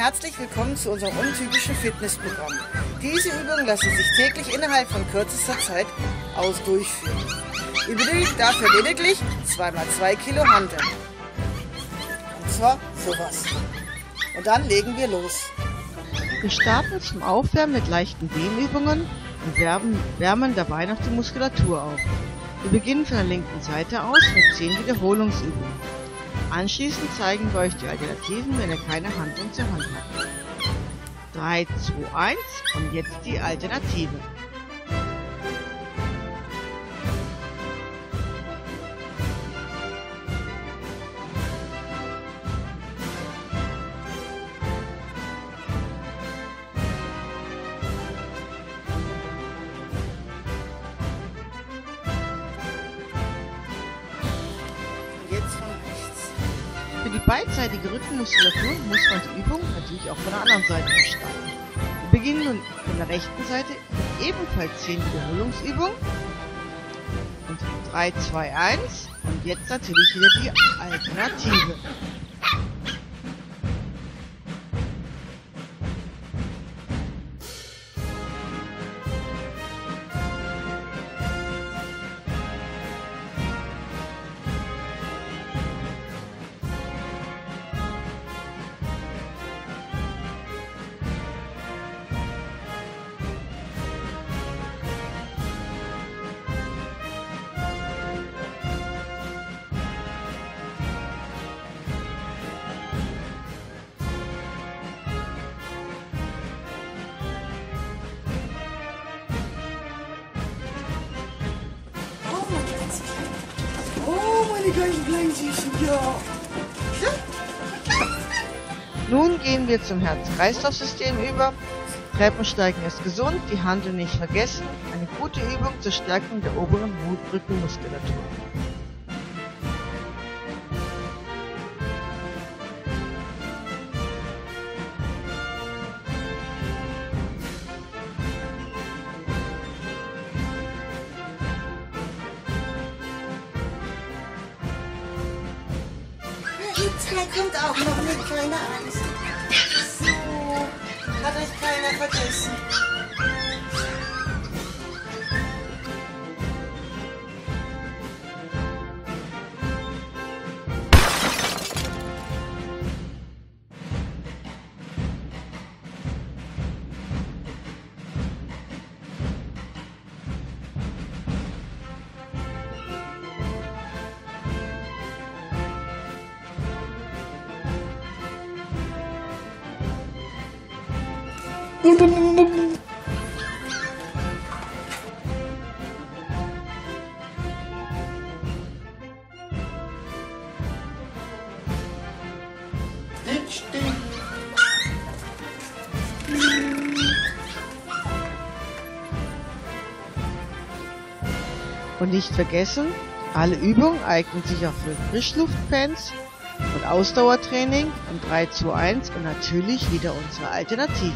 Herzlich willkommen zu unserem untypischen Fitnessprogramm. Diese Übungen lassen sich täglich innerhalb von kürzester Zeit durchführen. Ihr benötigt dafür lediglich 2x2 Kilo Hanteln. Und zwar sowas. Und dann legen wir los. Wir starten zum Aufwärmen mit leichten Dehnübungen und wärmen dabei noch die Muskulatur auf. Wir beginnen von der linken Seite aus mit 10 Wiederholungsübungen. Anschließend zeigen wir euch die Alternativen, wenn ihr keine Hanteln zur Hand habt. 3, 2, 1 und jetzt die Alternative. Für die beidseitige Rückenmuskulatur muss man die Übung natürlich auch von der anderen Seite starten. Wir beginnen nun von der rechten Seite mit ebenfalls 10 Wiederholungsübungen. Und 3, 2, 1 und jetzt natürlich wieder die Alternative. Oh, meine kleinen Süßen, ja. Nun gehen wir zum Herz-Kreislauf-System über. Treppensteigen ist gesund, die Hanteln nicht vergessen. Eine gute Übung zur Stärkung der oberen Rückenmuskulatur. Jetzt kommt auch noch mit, keine Angst. So, hat euch keiner vergessen. Und nicht vergessen, alle Übungen eignen sich auch für Frischluftfans und Ausdauertraining und 3, 2, 1 und natürlich wieder unsere Alternativen.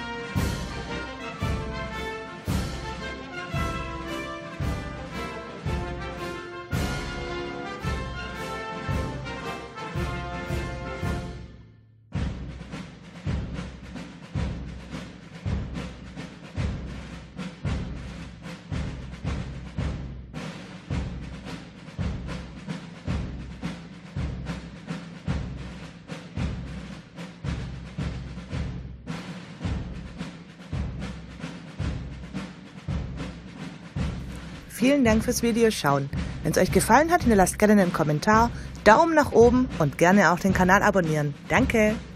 Vielen Dank fürs Videoschauen. Wenn es euch gefallen hat, hinterlasst gerne einen Kommentar, Daumen nach oben und gerne auch den Kanal abonnieren. Danke!